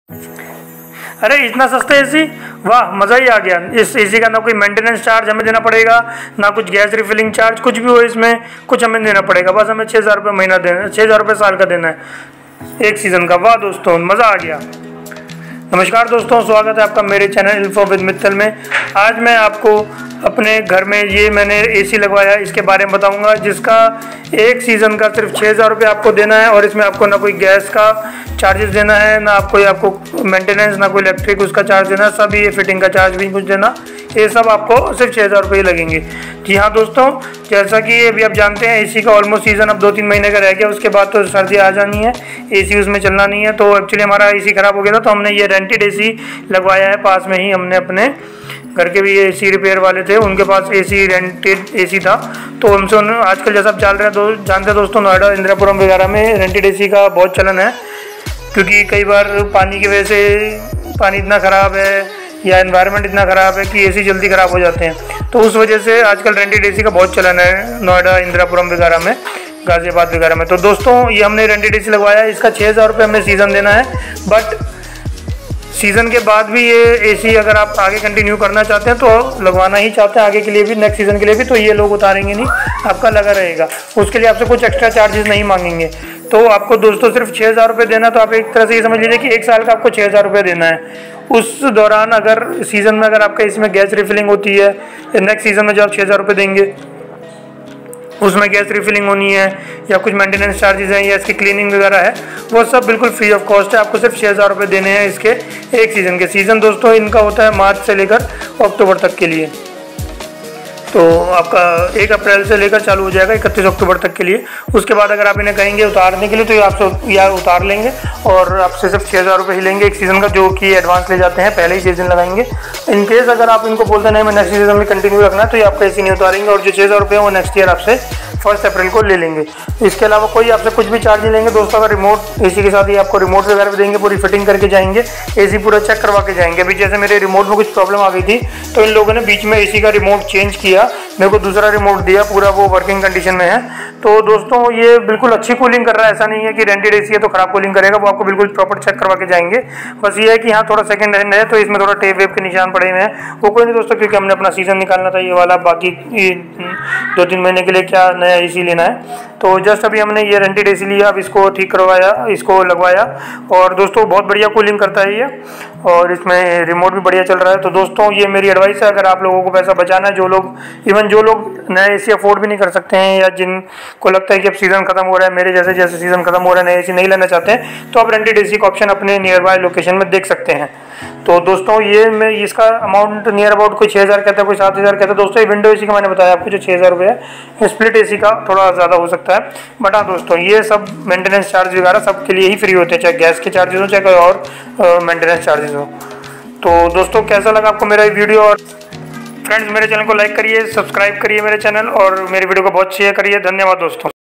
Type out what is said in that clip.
अरे इतना सस्ता एसी, वाह मज़ा ही आ गया। इस एसी का ना कोई मेंटेनेंस चार्ज हमें देना पड़ेगा, ना कुछ गैस रिफिलिंग चार्ज, कुछ भी हो इसमें कुछ हमें देना पड़ेगा। बस हमें 6,000 रुपये महीना देना है, 6,000 रुपये साल का देना है एक सीज़न का। वाह दोस्तों मज़ा आ गया। नमस्कार दोस्तों, स्वागत है आपका मेरे चैनल इन्फो विद मित्तल में। आज मैं आपको अपने घर में ये मैंने एसी लगवाया इसके बारे में बताऊंगा, जिसका एक सीज़न का सिर्फ 6,000 रुपये आपको देना है। और इसमें आपको ना कोई गैस का चार्जेस देना है, ना आपको मेंटेनेंस, ना कोई इलेक्ट्रिक उसका चार्ज देना, सब ये फिटिंग का चार्ज भी कुछ देना, ये सब आपको सिर्फ 6,000 रुपये लगेंगे। जी हाँ दोस्तों, जैसा कि अभी आप जानते हैं एसी का ऑलमोस्ट सीज़न अब 2-3 महीने का रह गया, उसके बाद तो सर्दी आ जानी है, एसी उसमें चलना नहीं है। तो एक्चुअली हमारा एसी ख़राब हो गया था, तो हमने ये रेंटेड एसी लगवाया है। पास में ही हमने अपने घर के भी ये एसी रिपेयर वाले थे, उनके पास एसी रेंटेड एसी था, तो हमसे आजकल जैसा चल रहा है जानते हैं दोस्तों, नोएडा इंदिरापुरम वगैरह में रेंटेड एसी का बहुत चलन है। क्योंकि कई बार पानी की वजह से पानी इतना ख़राब है या एनवायरनमेंट इतना ख़राब है कि एसी जल्दी ख़राब हो जाते हैं, तो उस वजह से आजकल रेंटेड एसी का बहुत चलन है नोएडा इंदिरापुरम वगैरह में, गाज़ियाबाद वगैरह में। तो दोस्तों ये हमने रेंटेड एसी लगवाया है, इसका 6,000 रुपये हमें सीज़न देना है। बट सीज़न के बाद भी ये एसी अगर आप आगे कंटिन्यू करना चाहते हैं, तो लगवाना ही चाहते हैं आगे के लिए भी, नेक्स्ट सीज़न के लिए भी, तो ये लोग उतारेंगे नहीं, आपका लगा रहेगा। उसके लिए आपसे कुछ एक्स्ट्रा चार्जेस नहीं मांगेंगे। तो आपको दोस्तों सिर्फ 6,000 रुपये देना, तो आप एक तरह से ये समझ लीजिए कि एक साल का आपको 6,000 रुपये देना है। उस दौरान अगर सीज़न में अगर आपका इसमें गैस रिफिलिंग होती है, नेक्स्ट सीज़न में जो आप 6,000 रुपये देंगे उसमें गैस रिफिलिंग होनी है या कुछ मेंटेनेंस चार्जेस हैं या इसकी क्लीनिंग वगैरह है, वो सब बिल्कुल फ्री ऑफ कॉस्ट है। आपको सिर्फ 6,000 रुपये देने हैं इसके एक सीज़न के। सीज़न दोस्तों इनका होता है मार्च से लेकर अक्टूबर तक के लिए, तो आपका 1 अप्रैल से लेकर चालू हो जाएगा 31 अक्टूबर तक के लिए। उसके बाद अगर आप इन्हें कहेंगे उतारने के लिए, तो ये आपसे या उतार लेंगे और आपसे सिर्फ 6,000 रुपये ही लेंगे एक सीज़न का, जो कि एडवांस ले जाते हैं, पहले ही सीज़न लगाएंगे। इन केस अगर आप इनको बोलते नहीं मैं नेक्स्ट सीज़न में कंटिन्यू रखना है, तो ये आपका एसी नहीं उतारेंगे, और जो 6,000 रुपये वो नेक्स्ट ईयर आपसे 1 अप्रैल को ले लेंगे। इसके अलावा कोई आपसे कुछ भी चार्ज नहीं लेंगे दोस्तों। अगर रिमोट एसी के साथ ही आपको रिमोट वगैरह भी देंगे, पूरी फिटिंग करके जाएंगे, एसी पूरा चेक करवा के जाएंगे। अभी जैसे मेरे रिमोट में कुछ प्रॉब्लम आ गई थी, तो इन लोगों ने बीच में एसी का रिमोट चेंज किया, मेरे को दूसरा रिमोट दिया, पूरा वो वर्किंग कंडीशन में है। तो दोस्तों ये बिल्कुल अच्छी कूलिंग कर रहा है, ऐसा नहीं है कि रेंटेड एसी है तो खराब कूलिंग करेगा, वो आपको बिल्कुल प्रॉपर चेक करवा के जाएंगे। बस ये है कि यहाँ थोड़ा सेकंड हैंड है, तो इसमें थोड़ा टेप वेप के निशान पड़े हुए हैं, वो कोई नहीं दोस्तों, क्योंकि हमने अपना सीज़न निकालना था ये वाला, बाकी 2-3 महीने के लिए क्या नया एसी लेना है। तो जस्ट अभी हमने ये रेंटेड एसी लिया, अब इसको ठीक करवाया, इसको लगवाया, और दोस्तों बहुत बढ़िया कूलिंग करता है ये, और इसमें रिमोट भी बढ़िया चल रहा है। तो दोस्तों ये मेरी एडवाइस है, अगर आप लोगों को पैसा बचाना है, जो लोग जो लोग नया एसी अफोर्ड भी नहीं कर सकते हैं, या जिनको लगता है कि अब सीज़न खत्म हो रहा है, मेरे जैसे सीज़न खत्म हो रहा है, नया एसी नहीं लेना चाहते हैं, तो आप रेंटेड एसी का ऑप्शन अपने नियर बाय लोकेशन में देख सकते हैं। तो दोस्तों ये मैं इसका अमाउंट नियर अबाउट कोई 6,000 कहता है, कोई 7,000 कहता है दोस्तों। ये विंडो एसी का मैंने बताया आपको जो 6,000 रुपये है, स्प्लिट एसी का थोड़ा ज़्यादा हो सकता है। बट हाँ दोस्तों ये सब मेंटेनेंस चार्ज वगैरह सब के लिए ही फ्री होते हैं, चाहे गैस के चार्जेस हो, चाहे कोई और मेंटेनेंस चार्जेस हो। तो दोस्तों कैसा लगा आपको मेरा ये वीडियो? और फ्रेंड्स मेरे चैनल को लाइक करिए, सब्सक्राइब करिए मेरे चैनल, और मेरे वीडियो को बहुत शेयर करिए। धन्यवाद दोस्तों।